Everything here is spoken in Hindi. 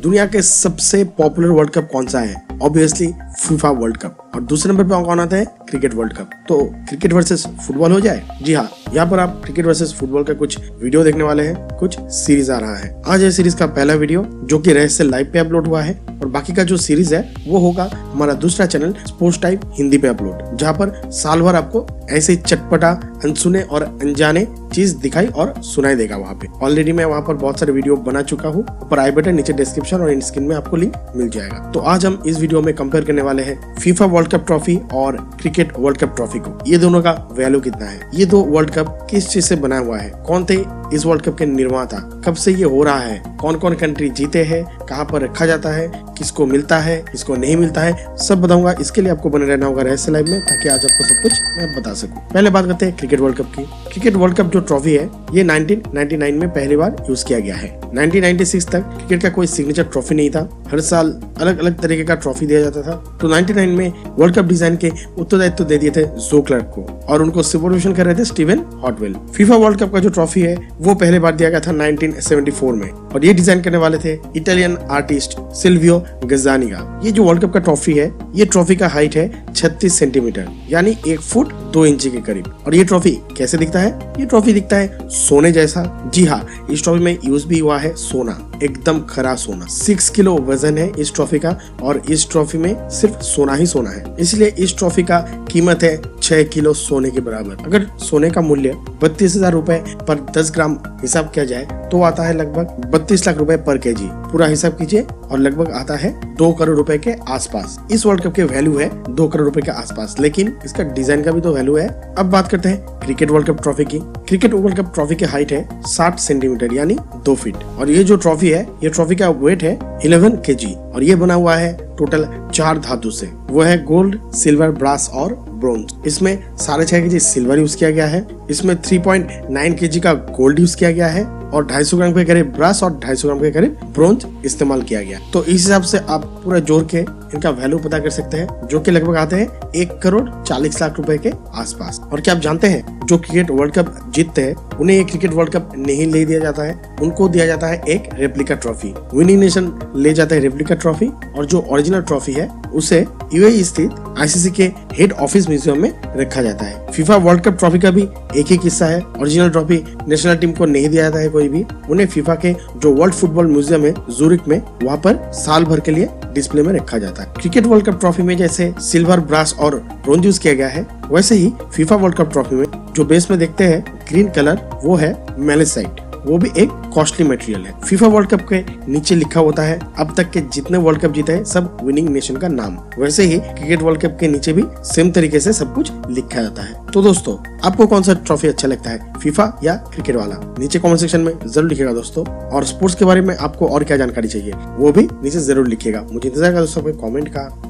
दुनिया के सबसे पॉपुलर वर्ल्ड कप कौन सा है? Obviously FIFA World Cup. और दूसरे नंबर पे कौन आता है? Cricket World Cup. तो क्रिकेट वर्सेस फुटबॉल हो जाए? जी हाँ, यहाँ पर आप क्रिकेट वर्सेस फुटबॉल का कुछ वीडियो देखने वाले हैं, कुछ सीरीज आ रहा है। आज है सीरीज का पहला वीडियो जो कि रहस्य लाइव पे अपलोड हुआ है, और बाकी का जो सीरीज है वो होगा हमारा दूसरा चैनल स्पोर्ट्स टाइप हिंदी पे अपलोड, जहाँ पर साल भर आपको ऐसे चटपटा अनसुने और अनजाने चीज दिखाई और सुनाई देगा। वहाँ पे ऑलरेडी मैं वहाँ पर बहुत सारे वीडियो बना चुका हूँ, ऊपर आई बटन, नीचे डिस्क्रिप्शन और इन स्क्रीन में आपको लिंक मिल जाएगा। तो आज हम इस वीडियो में कंपेयर करने वाले हैं फीफा वर्ल्ड कप ट्रॉफी और क्रिकेट वर्ल्ड कप ट्रॉफी को। ये दोनों का वैल्यू कितना है, ये दो वर्ल्ड कप किस चीज से बना हुआ है, कौन थे इस वर्ल्ड कप के निर्माता, कब से ये हो रहा है, कौन कौन कंट्री जीते हैं, कहाँ पर रखा जाता है, किसको मिलता है, किसको नहीं मिलता है, सब बताऊंगा। इसके लिए आपको बने रहना होगा रहस्य लाइव में, ताकि आज आपको सब कुछ मैं बता सकूं। पहले बात करते हैं क्रिकेट वर्ल्ड कप की। क्रिकेट वर्ल्ड कप जो ट्रॉफी है ये 1999 में पहली बार यूज किया गया है। 1996 तक क्रिकेट का कोई सिग्नेचर ट्रॉफी नहीं था, हर साल अलग अलग तरीके का ट्रॉफी दिया जाता था। तो 99 में वर्ल्ड कप डिजाइन के उत्तरदायित्व दे दिए थे जो क्लर्क को, और उनको सुपरविजन कर रहे थे Steven Hotwell. FIFA World Cup का जो ट्रॉफी है वो पहले बार दिया गया था 1974 में, और ये डिजाइन करने वाले थे इटालियन आर्टिस्ट सिल्वियो गज्जानिगा। ये जो वर्ल्ड कप का ट्रॉफी है, ये ट्रॉफी का हाइट है 36 सेंटीमीटर, यानी 1 फुट 2 इंच के करीब। और ये ट्रॉफी कैसे दिखता है? ये ट्रॉफी दिखता है सोने जैसा। जी हाँ, इस ट्रॉफी में यूज भी हुआ है सोना, एकदम खरा सोना। 6 किलो वजन है इस ट्रॉफी का, और इस ट्रॉफी में सिर्फ सोना ही सोना है, इसलिए इस ट्रॉफी का कीमत है 6 किलो सोने के बराबर। अगर सोने का मूल्य 32,000 रुपए पर 10 ग्राम हिसाब किया जाए तो आता है लगभग 32 लाख रुपए पर केजी। पूरा हिसाब कीजिए, और लगभग आता है 2 करोड़ रुपए के आसपास। इस वर्ल्ड कप के वैल्यू है 2 करोड़ रुपए के आसपास, लेकिन इसका डिजाइन का भी तो वैल्यू है। अब बात करते हैं क्रिकेट वर्ल्ड कप ट्रॉफी की। क्रिकेट वर्ल्ड कप ट्रॉफी की हाइट है 60 सेंटीमीटर, यानी 2 फीट। और ये जो ट्रॉफी है, ये ट्रॉफी का वेट है 11 केजी, और ये बना हुआ है टोटल 4 धातु से। वो है गोल्ड, सिल्वर, ब्रास और ब्रोंज। इसमें 6.5 केजी सिल्वर यूज किया गया है, इसमें 3.9 केजी का गोल्ड यूज किया गया है, और 250 ग्राम के करीब ब्रास और 250 ग्राम के करीब ब्रोंज इस्तेमाल किया गया। तो इस हिसाब से आप पूरा जोड़ के इनका वैल्यू पता कर सकते हैं, जो कि लगभग आते हैं 1 करोड़ 40 लाख रुपए के आसपास। और क्या आप जानते हैं, जो क्रिकेट वर्ल्ड कप जीतते हैं उन्हें ये क्रिकेट वर्ल्ड कप नहीं ले दिया जाता है, उनको दिया जाता है एक रेप्लिका ट्रॉफी। विनिंग नेशन ले जाता है रेप्लिका ट्रॉफी, और जो ओरिजिनल ट्रॉफी है उसे यूएई स्थित आईसीसी के हेड ऑफिस म्यूजियम में रखा जाता है। फीफा वर्ल्ड कप ट्रॉफी का भी एक ही किस्सा है। ओरिजिनल ट्रॉफी नेशनल टीम को नहीं दिया जाता है कोई भी, उन्हें फीफा के जो वर्ल्ड फुटबॉल म्यूजियम है जूरिक में, वहाँ पर साल भर के लिए डिस्प्ले में रखा जाता है। क्रिकेट वर्ल्ड कप ट्रॉफी में जैसे सिल्वर, ब्रास और ब्रोंज यूज किया गया है, वैसे ही फीफा वर्ल्ड कप ट्रॉफी में जो बेस में देखते हैं ग्रीन कलर, वो है मैलेसाइट, वो भी एक कॉस्टली मटेरियल है। फीफा वर्ल्ड कप के नीचे लिखा होता है अब तक के जितने वर्ल्ड कप जीते हैं सब विनिंग नेशन का नाम। वैसे ही क्रिकेट वर्ल्ड कप के नीचे भी सेम तरीके से सब कुछ लिखा जाता है। तो दोस्तों, आपको कौन सा ट्रॉफी अच्छा लगता है, फीफा या क्रिकेट वाला? नीचे कमेंट सेक्शन में जरूर लिखिएगा दोस्तों। और स्पोर्ट्स के बारे में आपको और क्या जानकारी चाहिए वो भी नीचे जरूर लिखिएगा। मुझे इंतजार का दोस्तों कमेंट का।